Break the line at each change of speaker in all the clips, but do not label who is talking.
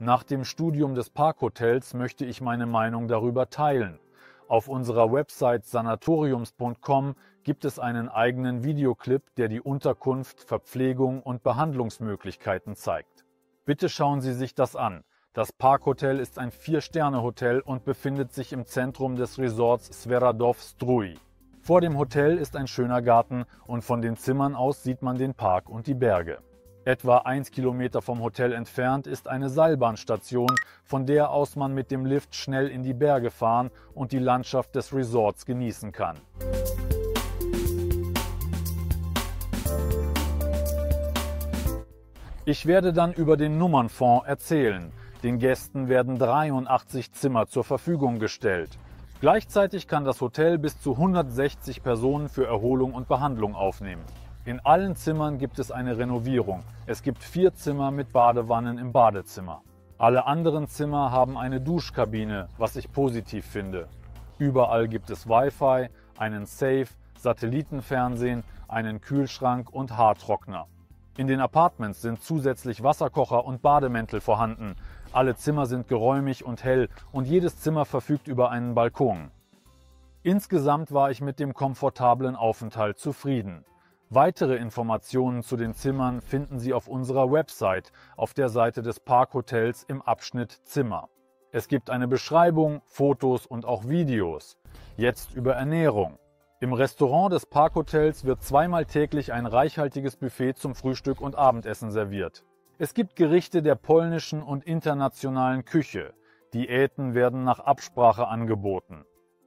Nach dem Studium des Parkhotels möchte ich meine Meinung darüber teilen. Auf unserer Website sanatoriums.com gibt es einen eigenen Videoclip, der die Unterkunft, Verpflegung und Behandlungsmöglichkeiten zeigt. Bitte schauen Sie sich das an. Das Parkhotel ist ein 4-Sterne-Hotel und befindet sich im Zentrum des Resorts Sverardov Struj. Vor dem Hotel ist ein schöner Garten und von den Zimmern aus sieht man den Park und die Berge. Etwa 1 Kilometer vom Hotel entfernt ist eine Seilbahnstation, von der aus man mit dem Lift schnell in die Berge fahren und die Landschaft des Resorts genießen kann. Ich werde dann über den Nummernfonds erzählen. Den Gästen werden 83 Zimmer zur Verfügung gestellt. Gleichzeitig kann das Hotel bis zu 160 Personen für Erholung und Behandlung aufnehmen. In allen Zimmern gibt es eine Renovierung. Es gibt 4 Zimmer mit Badewannen im Badezimmer. Alle anderen Zimmer haben eine Duschkabine, was ich positiv finde. Überall gibt es Wi-Fi, einen Safe, Satellitenfernsehen, einen Kühlschrank und Haartrockner. In den Apartments sind zusätzlich Wasserkocher und Bademäntel vorhanden. Alle Zimmer sind geräumig und hell und jedes Zimmer verfügt über einen Balkon. Insgesamt war ich mit dem komfortablen Aufenthalt zufrieden. Weitere Informationen zu den Zimmern finden Sie auf unserer Website, auf der Seite des Parkhotels im Abschnitt Zimmer. Es gibt eine Beschreibung, Fotos und auch Videos. Jetzt über Ernährung. Im Restaurant des Parkhotels wird zweimal täglich ein reichhaltiges Buffet zum Frühstück und Abendessen serviert. Es gibt Gerichte der polnischen und internationalen Küche. Diäten werden nach Absprache angeboten.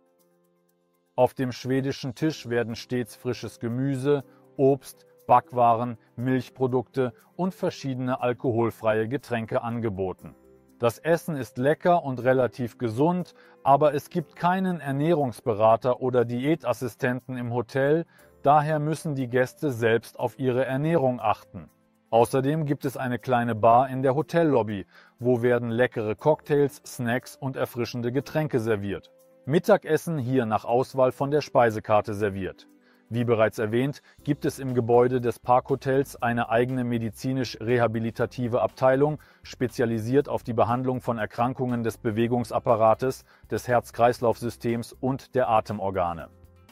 Auf dem schwedischen Tisch werden stets frisches Gemüse, Obst, Backwaren, Milchprodukte und verschiedene alkoholfreie Getränke angeboten. Das Essen ist lecker und relativ gesund, aber es gibt keinen Ernährungsberater oder Diätassistenten im Hotel, daher müssen die Gäste selbst auf ihre Ernährung achten. Außerdem gibt es eine kleine Bar in der Hotellobby, wo werden leckere Cocktails, Snacks und erfrischende Getränke serviert. Mittagessen hier nach Auswahl von der Speisekarte serviert. Wie bereits erwähnt, gibt es im Gebäude des Parkhotels eine eigene medizinisch-rehabilitative Abteilung, spezialisiert auf die Behandlung von Erkrankungen des Bewegungsapparates, des Herz-Kreislauf-Systems und der Atemorgane.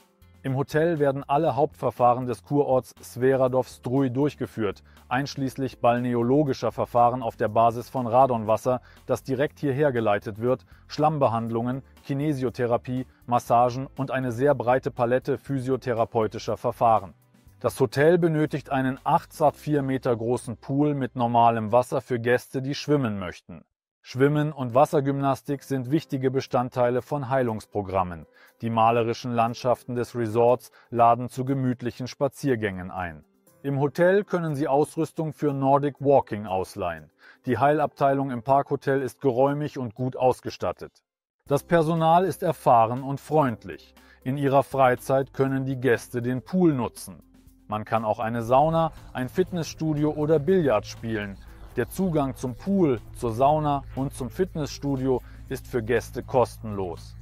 Im Hotel werden alle Hauptverfahren des Kurorts Sverardov Struj durchgeführt, einschließlich balneologischer Verfahren auf der Basis von Radonwasser, das direkt hierher geleitet wird, Schlammbehandlungen, Kinesiotherapie, Massagen und eine sehr breite Palette physiotherapeutischer Verfahren. Das Hotel benötigt einen 8x4 Meter großen Pool mit normalem Wasser für Gäste, die schwimmen möchten. Schwimmen und Wassergymnastik sind wichtige Bestandteile von Heilungsprogrammen. Die malerischen Landschaften des Resorts laden zu gemütlichen Spaziergängen ein. Im Hotel können Sie Ausrüstung für Nordic Walking ausleihen. Die Heilabteilung im Parkhotel ist geräumig und gut ausgestattet. Das Personal ist erfahren und freundlich. In ihrer Freizeit können die Gäste den Pool nutzen. Man kann auch eine Sauna, ein Fitnessstudio oder Billard spielen. Der Zugang zum Pool, zur Sauna und zum Fitnessstudio ist für Gäste kostenlos.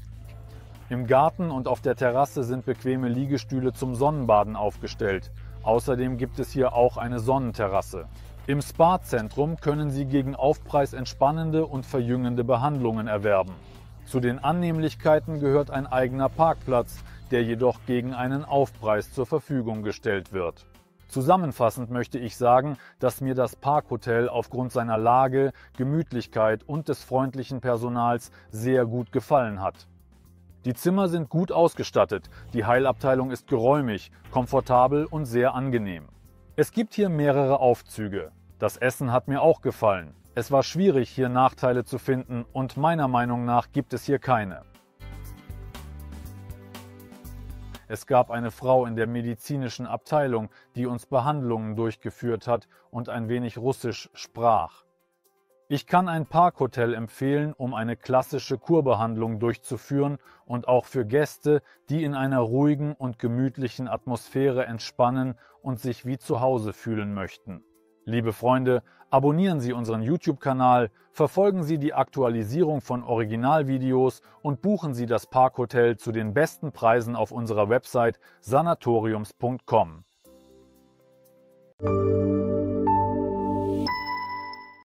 Im Garten und auf der Terrasse sind bequeme Liegestühle zum Sonnenbaden aufgestellt. Außerdem gibt es hier auch eine Sonnenterrasse. Im Spa-Zentrum können Sie gegen Aufpreis entspannende und verjüngende Behandlungen erwerben. Zu den Annehmlichkeiten gehört ein eigener Parkplatz, der jedoch gegen einen Aufpreis zur Verfügung gestellt wird. Zusammenfassend möchte ich sagen, dass mir das Parkhotel aufgrund seiner Lage, Gemütlichkeit und des freundlichen Personals sehr gut gefallen hat. Die Zimmer sind gut ausgestattet, die Heilabteilung ist geräumig, komfortabel und sehr angenehm. Es gibt hier mehrere Aufzüge. Das Essen hat mir auch gefallen. Es war schwierig, hier Nachteile zu finden und meiner Meinung nach gibt es hier keine. Es gab eine Frau in der medizinischen Abteilung, die uns Behandlungen durchgeführt hat und ein wenig Russisch sprach. Ich kann ein Parkhotel empfehlen, um eine klassische Kurbehandlung durchzuführen und auch für Gäste, die in einer ruhigen und gemütlichen Atmosphäre entspannen und sich wie zu Hause fühlen möchten. Liebe Freunde, abonnieren Sie unseren YouTube-Kanal, verfolgen Sie die Aktualisierung von Originalvideos und buchen Sie das Parkhotel zu den besten Preisen auf unserer Website sanatoriums.com.